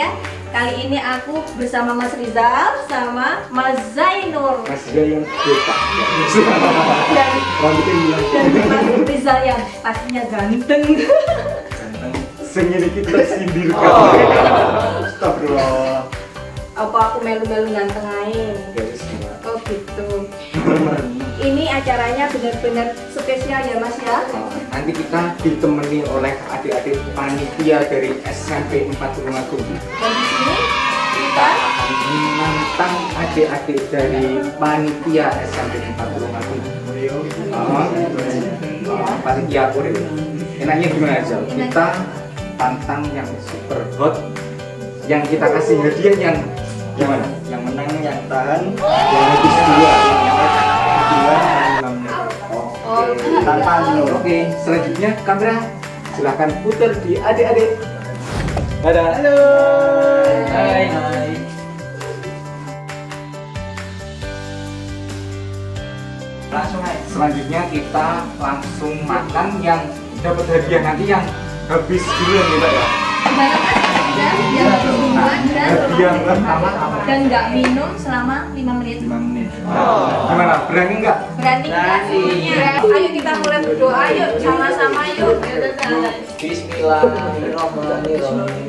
ya. Kali ini aku bersama Mas Rizal sama Mas Zainur. Mas Zainur botak. Dan Mas Rizal yang pastinya ganteng. Sing ini kita sindir kan. Astagfirullah. Apa aku melu-melu ganteng aja? Oh gitu. Ini acaranya benar-benar spesial ya Mas ya. Nanti kita ditemani oleh adik-adik panitia dari SMP 4 Tulungagung. Dan di sini kita akan menantang adik-adik dari panitia SMP 4 Tulungagung. Panitia Korea. Enaknya gimana aja? Kita tantang yang super hot, yang kita kasih hadiah yang gimana? Yang menang yang tahan, yang habis dua, Oke, selanjutnya kamera silahkan putar di adik-adik. Dadah. Halo. Hai. Langsung aja. Selanjutnya kita langsung makan yang dapat hadiah nanti yang habis duluan ya Pak ya. dan nggak minum selama 5 menit. 5 menit. Gimana? Berani nggak? Berani nggak? Ayo kita mulai berdoa yuk, sama-sama yuk. Bismillahirrahmanirrahim.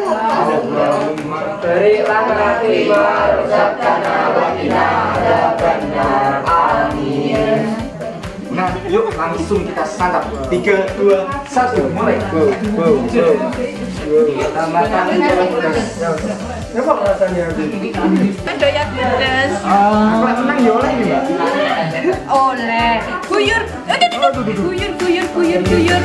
Berilah hati warusakana wakina adzabannar. Amin. Nah, yuk langsung kita santap. 3, 2, 1, mulai. Kita makan terus. Coba rasanya. Ada yang pedas. Aku tenang ya oleh nih, Mbak. Oleh. Guyur. Guyur.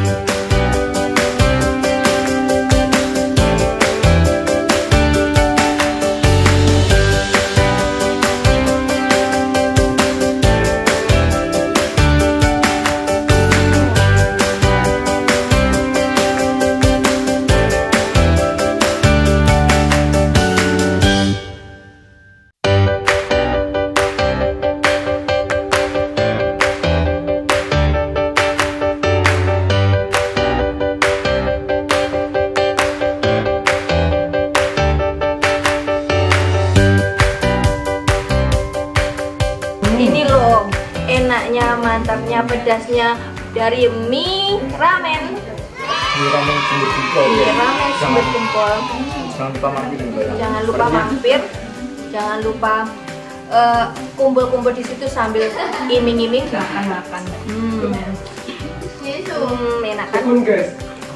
Ini loh, enaknya, mantapnya, pedasnya dari mie ramen. Mie ramen sumber jempol. Mie ramen sumber jempol. Jangan lupa mampir, Mbak. Jangan lupa mampir. Jangan lupa kumpul-kumpul di situ sambil iming-iming makan-makan. Enak kan? Guys.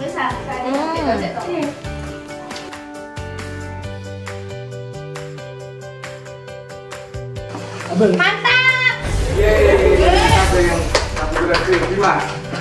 Mantap! Ada yang satu berhasil, Bima.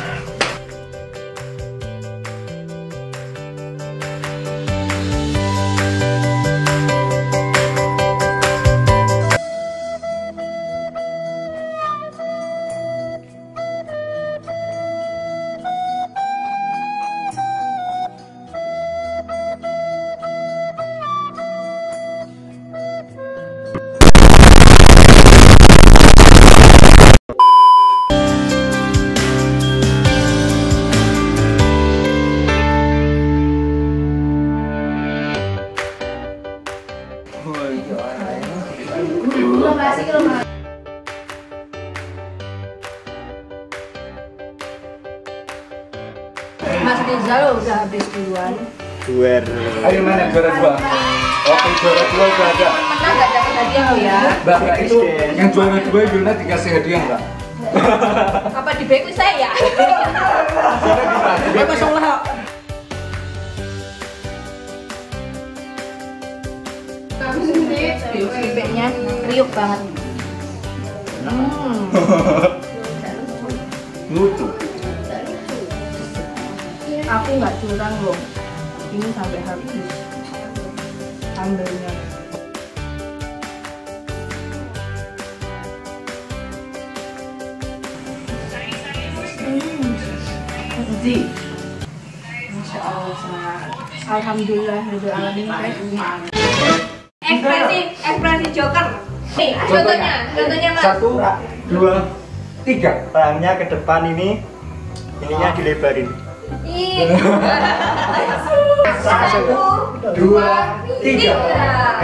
Mas Rizal udah habis duluan. Ayo mana juara 2? Oke, juara 2 udah ada. Menang gak dapat hadiah lo ya? Mbak, itu yang juara 2 Yuna dikasih hadiah nggak? Apa di backlist saya? Dia kosong lah. Bebeknya riuh banget. Lucu. Aku nggak curang loh. Ini sampai habis sambelnya. Masya Allah. Alhamdulillah. Ekspresi Joker. Nih, contohnya Mas. 1, 2, 3. Tangannya ke depan ini, ininya dilebarin. Ih. 1, 2, 3.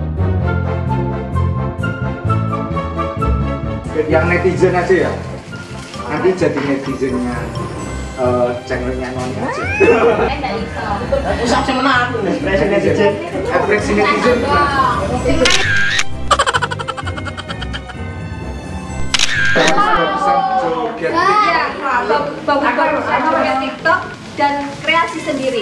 Yang netizen aja ya. Nanti jadi netizennya channelnya Noni aja. Enggak bisa. Usah semenang. Ekspresi netizen. Ekspresi netizen. Joget. Ya, bagus-bagus pakai TikTok dan kreasi sendiri.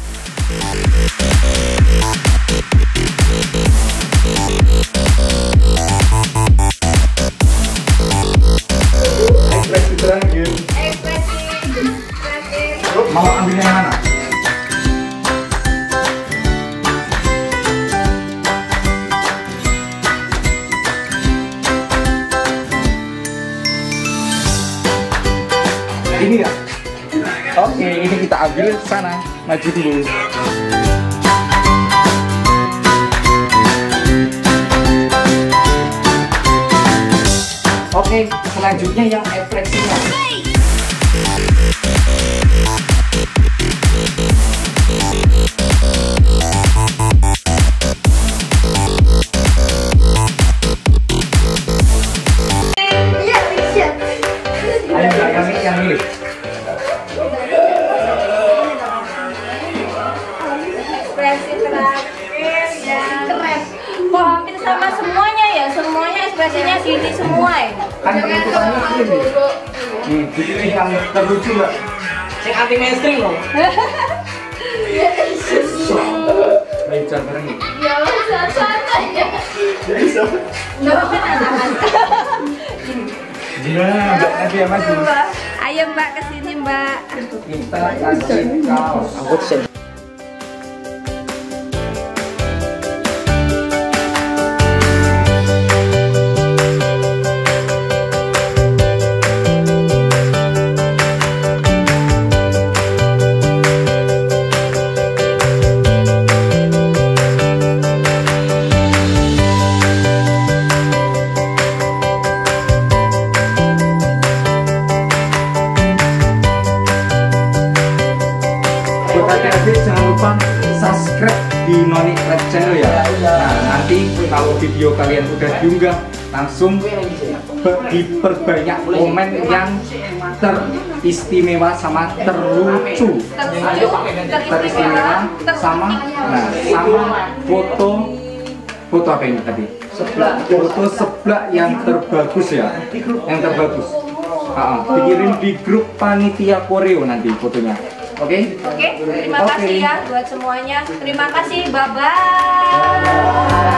Ekspresi terakhir. Ekspresi. Mau ambil yang mana? Ini ya? Oke, ini kita ambil sana. Maju dulu. Oke, selanjutnya yang ekspresinya. Iya, bisa. Ayo, yang milih. Ekspresi terakhir yang keren. Kok hampir sama semuanya ya? Semuanya ekspresinya gini semua ya? Kan penentuannya ini. Dipilih yang terlucu nggak? Sing anti mainstream loh. Baik, jangan nih. Ya usah santai ya. Nggak apa-apa anak-anak. Nah, Mbak Nadia maju. Ayo Mbak kesini Mbak. Kita kasih kaos. Buat adik-adik jangan lupa subscribe di Noni Red Channel ya. Nah, nanti kalau video kalian udah diunggah, langsung diperbanyak komen yang teristimewa sama terlucu. Teristimewa sama, nah, sama foto apa ini tadi? Foto seblak yang terbagus ya, yang terbagus. Dikirim di grup panitia koreo nanti fotonya. Oke? Oke, terima kasih ya buat semuanya. Terima kasih, bye-bye.